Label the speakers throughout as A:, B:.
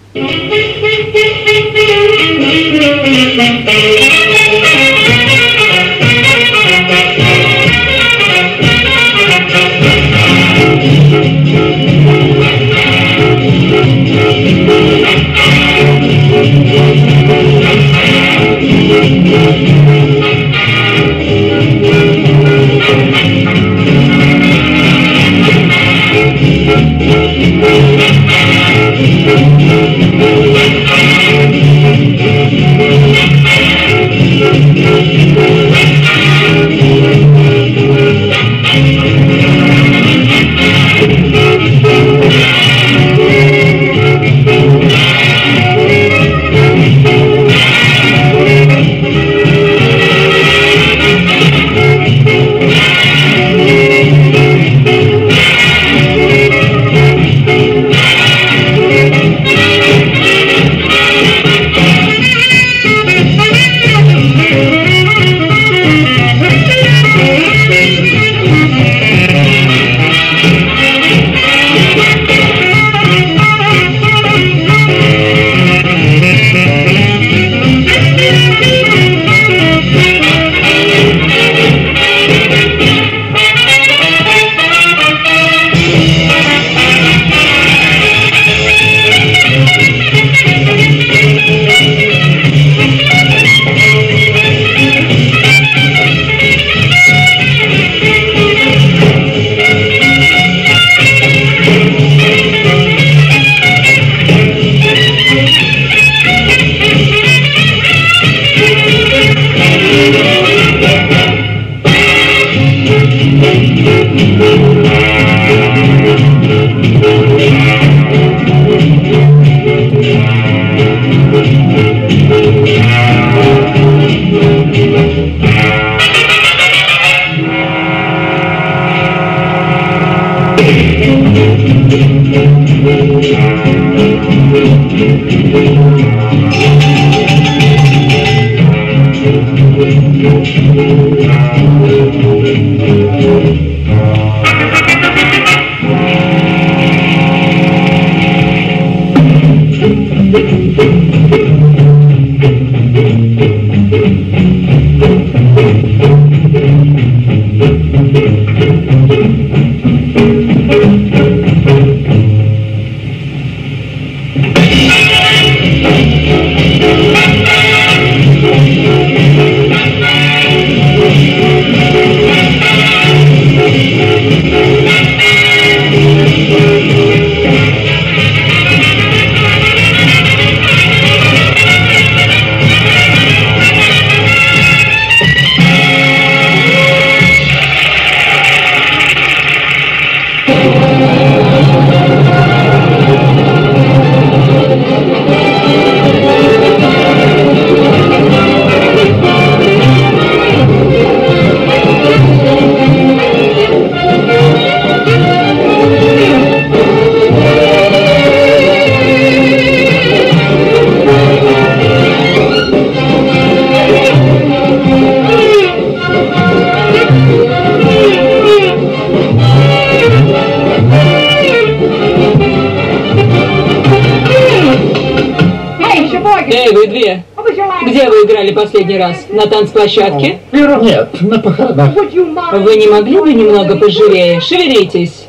A: Эй, вы две! Где вы играли последний раз? На танцплощадке?
B: Нет, на похоронах.
A: Вы не могли бы немного поживее? Шевелитесь.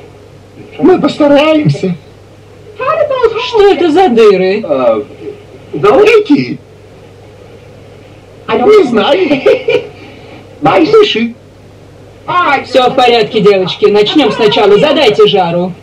B: Мы постараемся.
A: Что это за дыры?
B: Эти. Не знаю. Мыши.
A: Все в порядке, девочки. Начнем сначала. Задайте жару.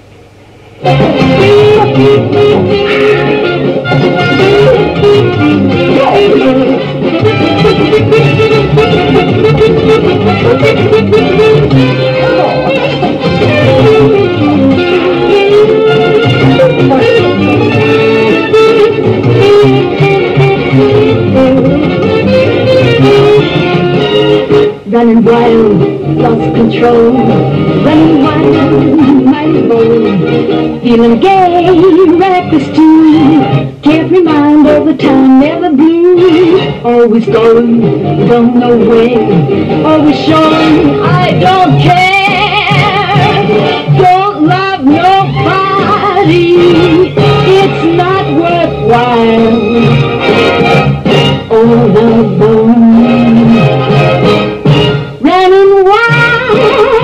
C: Running wild, lost control, running wild, mighty bold, feeling gay, reckless too, can't remind all the time, never blue, always going, don't know where, always showing, I don't care, don't love nobody, it's not worth wild. Oh, the bone running wild.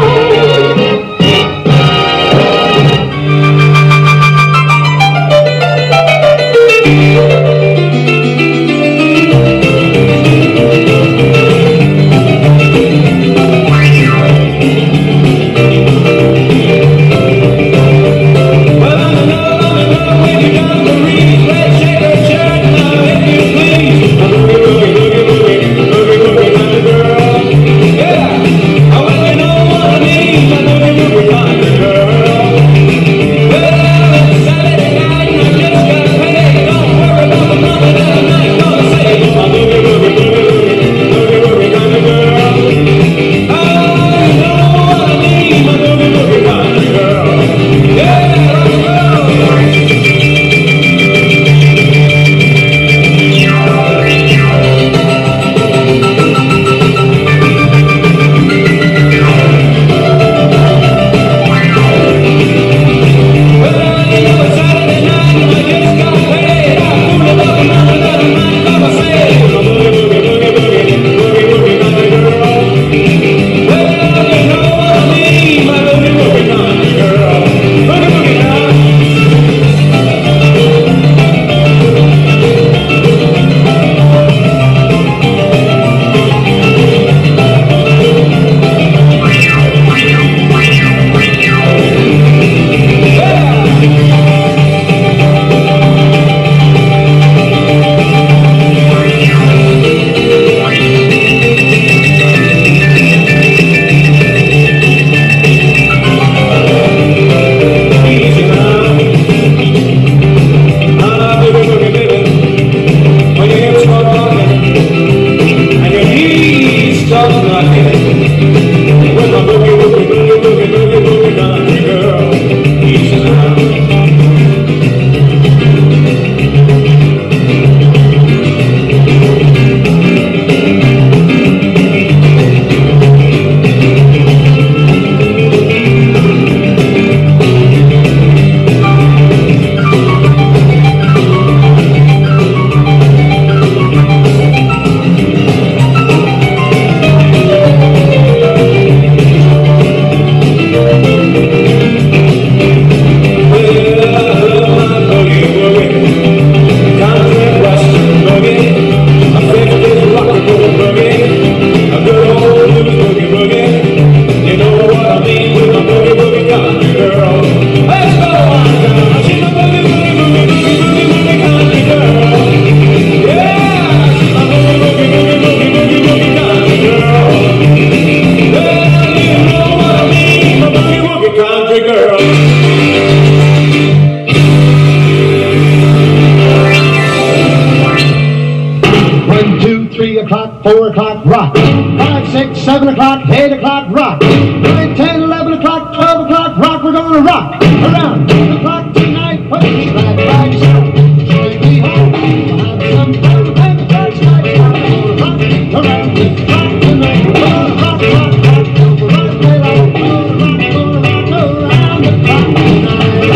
B: Rock. 5, 6, 7 o'clock, 8 o'clock, rock. 9, 10, 11 o'clock, 12 o'clock, rock. We're gonna rock around the clock tonight. Put your glad rags on. Take me home. We'll have some fun and the first night. We're gonna rock around the clock tonight. We're gonna rock, rock, rock till the right daylight. We're gonna rock around the clock tonight.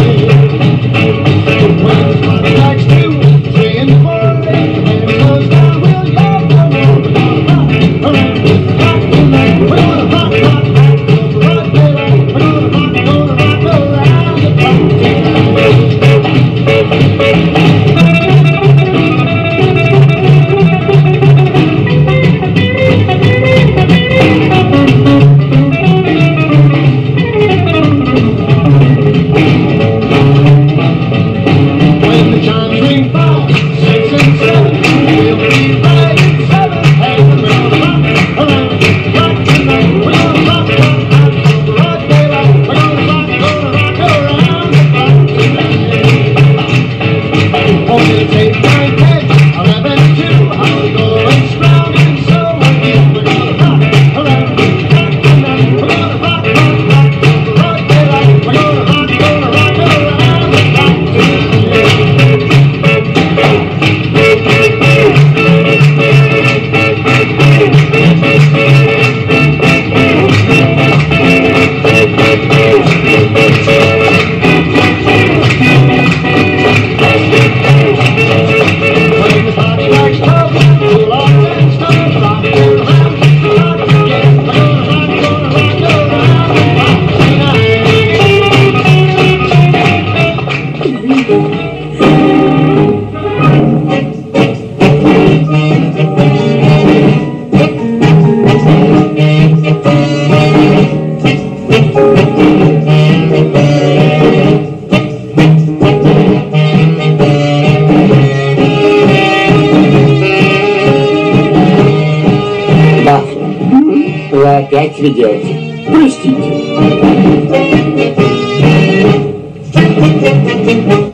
B: When the clock strikes 2, 3, and 4, and the band goes down, we'll yell for more. We're gonna rock around the clock tonight. We're gonna rock, rock, rock till the right daylight. We're gonna rock around the clock when the chimes ring 5, 6, and 7, we'll be right in 7. Hey, we're gonna rock around the clock tonight. We're gonna rock, rock, rock till the right daylight. We're gonna rock around the clock tonight. Won't you take 9, 10, 11, 2? How we going strong and so are you. We're gonna rock around the clock tonight. We're gonna rock, rock, rock till the right daylight. We're gonna rock around the clock tonight.
D: опять ведете. Простите.